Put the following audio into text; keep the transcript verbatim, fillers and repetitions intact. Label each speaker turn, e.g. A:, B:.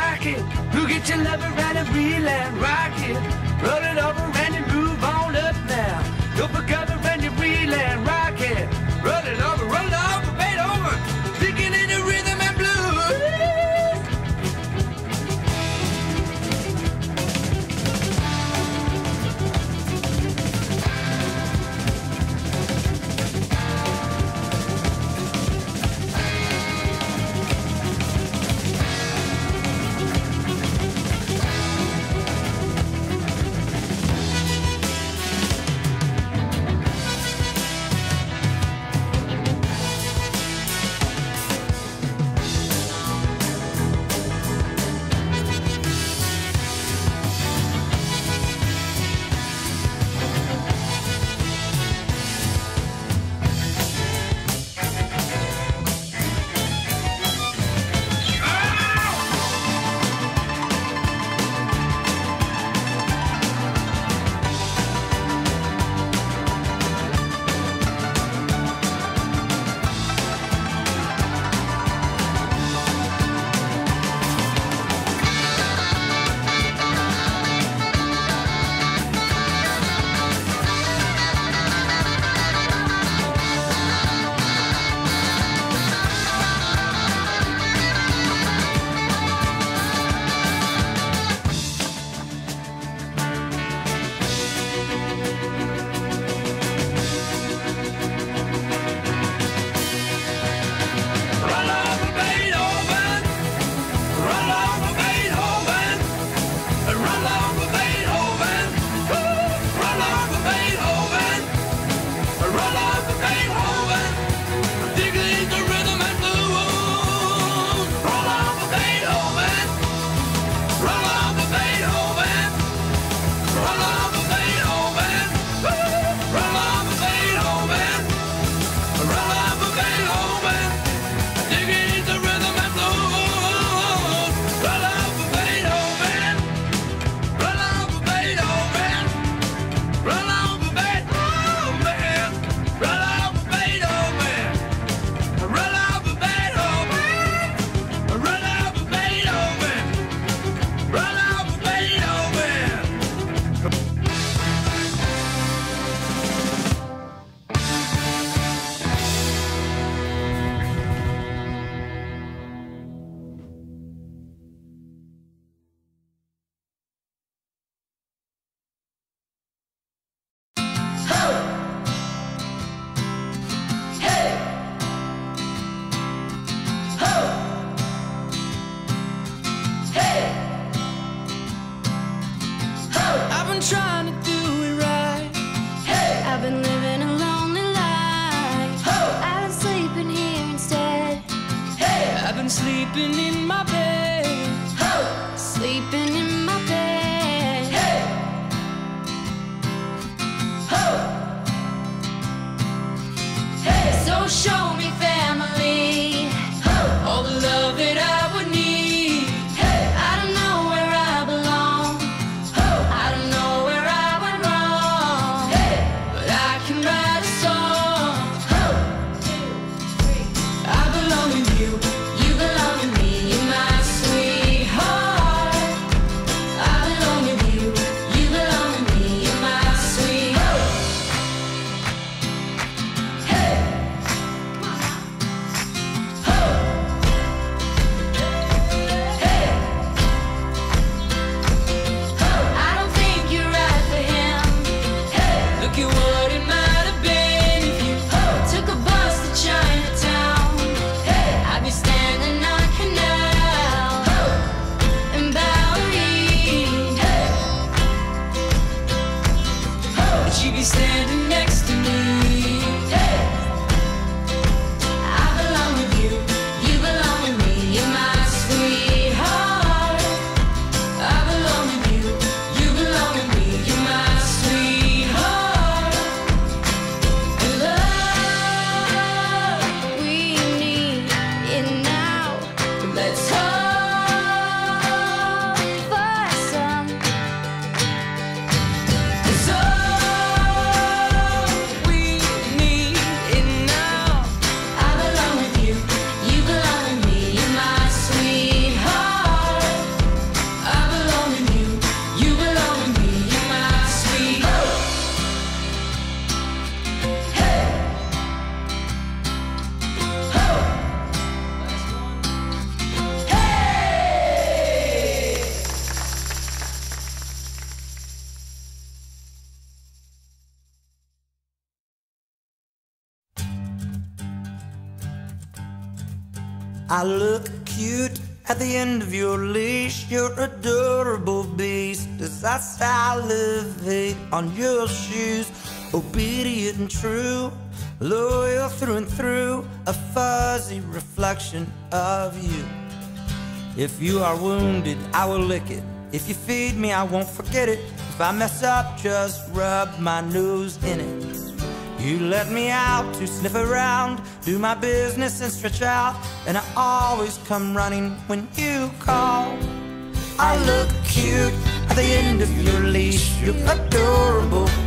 A: rock it. Who get your lover and a reel and rock it. Roll it over and you move on up now. Go for cover and you reel and rock it. Roll it over, roll it over, fade over. Digging in the rhythm and blues.
B: Trying to do it right. Hey, I've been living a lonely life. Ho, I've been sleeping here instead. Hey, I've been sleeping in my bed. Ho, sleeping in my bed. Hey, ho, hey. So show me family. Ho, all the love that I would need. Hey, I don't know where I belong. Ho, I don't know. You belong with me, you're my sweetheart.
C: I look cute at the end of your leash. You're adorable beast as I salivate on your shoes. Obedient and true, loyal through and through, a fuzzy reflection of you. If you are wounded, I will lick it. If you feed me, I won't forget it. If I mess up, just rub my nose in it. You let me out to sniff around, do my business and stretch out, and I always come running when you call. I look cute at the end of your leash. You're adorable